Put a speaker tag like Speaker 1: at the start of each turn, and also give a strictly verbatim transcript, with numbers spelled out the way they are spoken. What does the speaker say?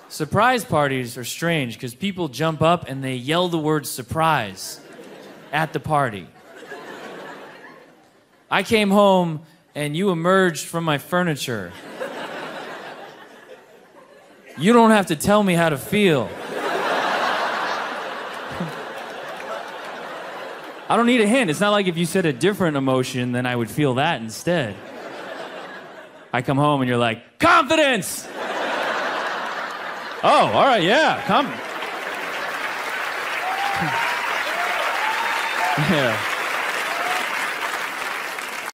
Speaker 1: Surprise parties are strange because people jump up and they yell the word surprise at the party. I came home and you emerged from my furniture. You don't have to tell me how to feel. I don't need a hint. It's not like if you said a different emotion, then I would feel that instead. I come home and you're like, confidence! Oh, all right, yeah, come. Yeah.